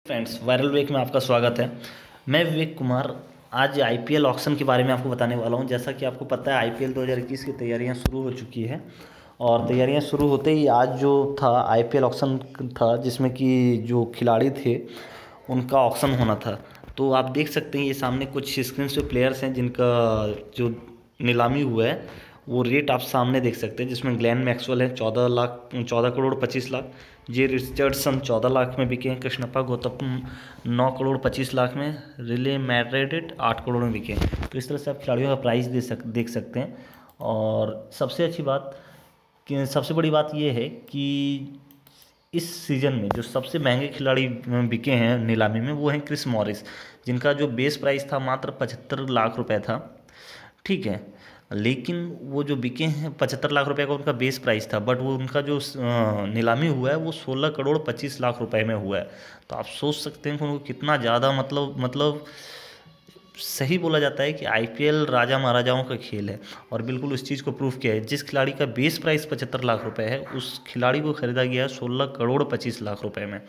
Friends, viral week में आपका स्वागत है। मैं विवेक कुमार आज आईपीएल ऑक्शन के बारे में आपको बताने वाला हूं। जैसा कि आपको पता है, आईपीएल 2021 की तैयारियां शुरू हो चुकी है और तैयारियां शुरू होते ही आज जो था आईपीएल ऑक्शन था, जिसमें कि जो खिलाड़ी थे उनका ऑक्शन होना था। तो आप देख सकते हैं, ये सामने कुछ स्क्रीन पे प्लेयर्स हैं जिनका जो नीलामी हुआ है वो रेट आप सामने देख सकते हैं, जिसमें ग्लेन मैक्सवेल है 14 करोड़ 25 लाख। जे रिचर्डसन 14 लाख में बिके हैं। कृष्णप्पा गौतम 9 करोड़ 25 लाख में। रिले मैड्रिड 8 करोड़ में बिके हैं। तो इस तरह से आप खिलाड़ियों का प्राइस देख सकते हैं। और सबसे बड़ी बात यह है कि इस सीज़न में जो सबसे महंगे खिलाड़ी बिके हैं नीलामी में, वो हैं क्रिस मॉरिस, जिनका जो बेस प्राइस था मात्र 75 लाख रुपए था। ठीक है, लेकिन वो जो बिके हैं 75 लाख रुपए का उनका बेस प्राइस था, बट वो उनका जो नीलामी हुआ है वो 16 करोड़ 25 लाख रुपए में हुआ है। तो आप सोच सकते हैं कि उनको कितना ज़्यादा मतलब सही बोला जाता है कि आईपीएल राजा महाराजाओं का खेल है। और बिल्कुल उस चीज़ को प्रूव किया है। जिस खिलाड़ी का बेस प्राइस 75 लाख रुपए है, उस खिलाड़ी को खरीदा गया है 16 करोड़ 25 लाख रुपए में।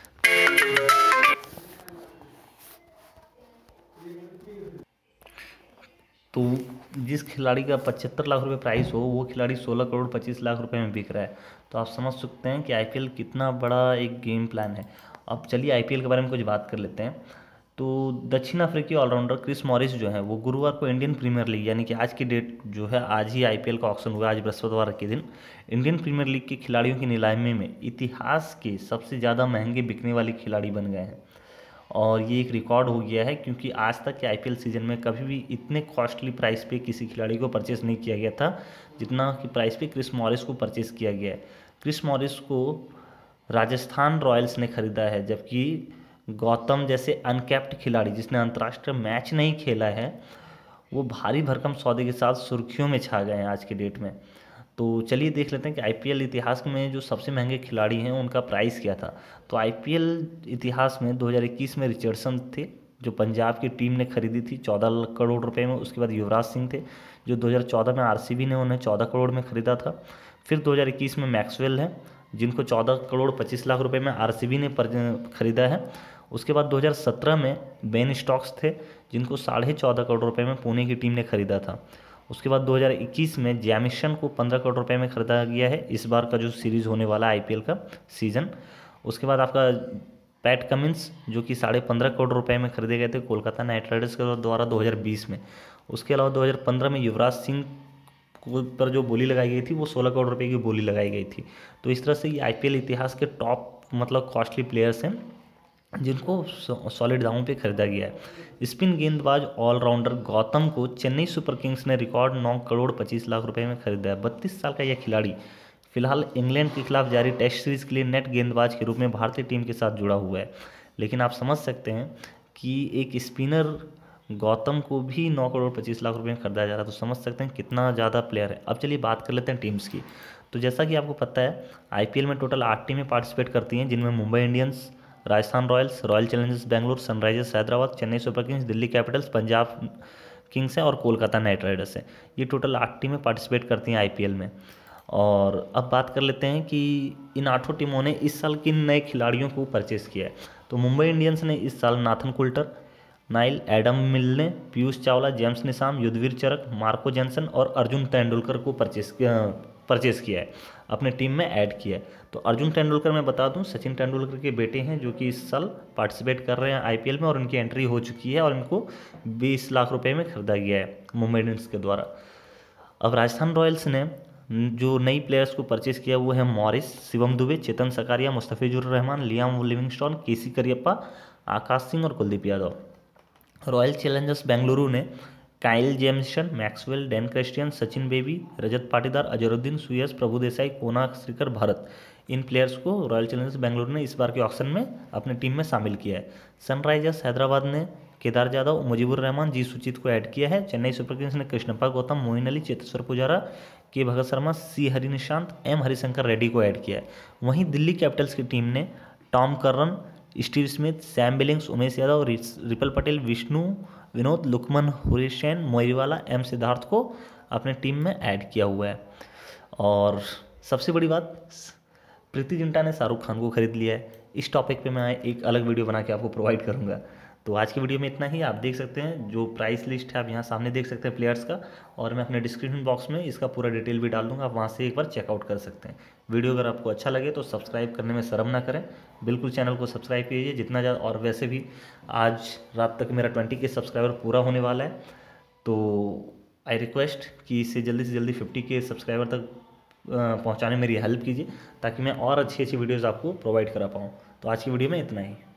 तो जिस खिलाड़ी का 75 लाख रुपए प्राइस हो, वो खिलाड़ी 16 करोड़ 25 लाख रुपए में बिक रहा है। तो आप समझ सकते हैं कि आईपीएल कितना बड़ा एक गेम प्लान है। अब चलिए आईपीएल के बारे में कुछ बात कर लेते हैं। तो दक्षिण अफ्रीकी ऑलराउंडर क्रिस मॉरिस जो है वो गुरुवार को इंडियन प्रीमियर लीग, यानी कि आज की डेट जो है, आज ही आईपीएल का ऑक्शन हुआ, आज बृहस्पतिवार के दिन इंडियन प्रीमियर लीग के खिलाड़ियों की नीलामी में इतिहास के सबसे ज़्यादा महंगे बिकने वाले खिलाड़ी बन गए हैं। और ये एक रिकॉर्ड हो गया है, क्योंकि आज तक के आईपीएल सीजन में कभी भी इतने कॉस्टली प्राइस पे किसी खिलाड़ी को परचेस नहीं किया गया था जितना कि प्राइस पे क्रिस मॉरिस को परचेस किया गया है। क्रिस मॉरिस को राजस्थान रॉयल्स ने खरीदा है, जबकि गौतम जैसे अनकैप्ड खिलाड़ी जिसने अंतर्राष्ट्रीय मैच नहीं खेला है, वो भारी भरकम सौदे के साथ सुर्खियों में छा गए हैं आज की डेट में। तो चलिए देख लेते हैं कि आईपीएल इतिहास में जो सबसे महंगे खिलाड़ी हैं उनका प्राइस क्या था। तो आईपीएल इतिहास में 2021 में रिचर्डसन थे, जो पंजाब की टीम ने खरीदी थी 14 करोड़ रुपए में। उसके बाद युवराज सिंह थे, जो 2014 में आरसीबी ने उन्हें 14 करोड़ में खरीदा था। फिर 2021 में मैक्सवेल हैं, जिनको 14 करोड़ 25 लाख रुपए में आरसीबी ने खरीदा है। उसके बाद 2017 में बेन स्टॉक्स थे, जिनको 14.5 करोड़ रुपए में पुणे की टीम ने खरीदा था। उसके बाद 2021 में जैमिशन को 15 करोड़ रुपए में खरीदा गया है, इस बार का जो सीरीज़ होने वाला है आईपीएल का सीज़न। उसके बाद आपका पैट कमिंस, जो कि 15.5 करोड़ रुपए में खरीदे गए थे कोलकाता नाइट राइडर्स के द्वारा 2020 में। उसके अलावा 2015 में युवराज सिंह पर जो बोली लगाई गई थी वो 16 करोड़ रुपए की बोली लगाई गई थी। तो इस तरह से ये आईपीएल इतिहास के टॉप कॉस्टली प्लेयर्स हैं, जिनको सॉलिड दामों पे खरीदा गया है। स्पिन गेंदबाज ऑलराउंडर गौतम को चेन्नई सुपर किंग्स ने रिकॉर्ड 9 करोड़ 25 लाख रुपए में खरीदा है। 32 साल का यह खिलाड़ी फिलहाल इंग्लैंड के खिलाफ जारी टेस्ट सीरीज के लिए नेट गेंदबाज के रूप में भारतीय टीम के साथ जुड़ा हुआ है। लेकिन आप समझ सकते हैं कि एक स्पिनर गौतम को भी 9 करोड़ 25 लाख रुपए में खरीदा जा रहा है। तो समझ सकते हैं कितना ज़्यादा प्लेयर है। अब चलिए बात कर लेते हैं टीम्स की। तो जैसा कि आपको पता है, आईपीएल में टोटल 8 टीमें पार्टिसिपेट करती हैं, जिनमें Mumbai Indians, Rajasthan Royals, Royal Challengers Bangalore, Sunrisers Hyderabad, Chennai Super Kings, Delhi Capitals, Punjab Kings है और कोलकाता नाइट राइडर्स है। ये टोटल 8 टीमें पार्टिसिपेट करती हैं आईपीएल में। और अब बात कर लेते हैं कि इन 8 टीमों ने इस साल किन नए खिलाड़ियों को परचेस किया है। तो मुंबई इंडियंस ने इस साल Nathan Coulter, Nile Adam Milne, Piyush Chawla, James Neesham, Yudhvir Charak, Marco Jansen और अर्जुन तेंदुलकर को परचेस किया है, अपने टीम में ऐड किया है। तो अर्जुन तेंदुलकर मैं बता दूं, सचिन तेंदुलकर के बेटे हैं, जो कि इस साल पार्टिसिपेट कर रहे हैं आईपीएल में और उनकी एंट्री हो चुकी है और इनको 20 लाख रुपए में खरीदा गया है मुंबई इंडियंस के द्वारा। अब राजस्थान रॉयल्स ने जो नई प्लेयर्स को परचेस किया वो है Morris, Shivam Dube, Chetan Sakariya, Mustafizur Rahman, Liam Livingstone, K C Cariappa, Akash Singh और कुलदीप यादव। रॉयल चैलेंजर्स बेंगलुरु ने Kyle Jamieson, Maxwell, Dan Christian, Sachin Baby, Rajat Patidar, Azharuddeen, Suyash, Prabhu Desai, Kona Srikar, Bharat, इन प्लेयर्स को रॉयल चैलेंजर्स बेंगलुरु ने इस बार के ऑक्शन में अपनी टीम में शामिल किया है। सनराइजर्स हैदराबाद ने केदार जाधव, मुजीबुर रहमान, जी सुचित को ऐड किया है। चेन्नई सुपर किंग्स ने Krishnappa Gautam, Moin Ali, Cheteshwar Pujara, K Bhagath Sharma, C Harinishanth, M Harishankar Reddy को ऐड किया है। वहीं दिल्ली कैपिटल्स की टीम ने Tom Curran, Steve Smith, Sam Billings, Umesh Yadav, Ripal Patel, Vishnu Vinod, Lukman Hussain, मोईवाला, एम सिद्धार्थ को अपने टीम में ऐड किया हुआ है। और सबसे बड़ी बात, प्रीति जिंटा ने शाहरुख खान को खरीद लिया है। इस टॉपिक पे मैं एक अलग वीडियो बना के आपको प्रोवाइड करूँगा। तो आज की वीडियो में इतना ही। आप देख सकते हैं जो प्राइस लिस्ट है, आप यहाँ सामने देख सकते हैं प्लेयर्स का, और मैं अपने डिस्क्रिप्शन बॉक्स में इसका पूरा डिटेल भी डाल दूँगा, आप वहाँ से एक बार चेकआउट कर सकते हैं। वीडियो अगर आपको अच्छा लगे तो सब्सक्राइब करने में शर्म ना करें, बिल्कुल चैनल को सब्सक्राइब कीजिए जितना ज़्यादा। और वैसे भी आज रात तक मेरा 20K सब्सक्राइबर पूरा होने वाला है, तो आई रिक्वेस्ट कि इससे जल्दी 50K सब्सक्राइबर तक पहुंचाने में मेरी हेल्प कीजिए, ताकि मैं और अच्छी अच्छी वीडियोज़ आपको प्रोवाइड करा पाऊँ। तो आज की वीडियो में इतना ही।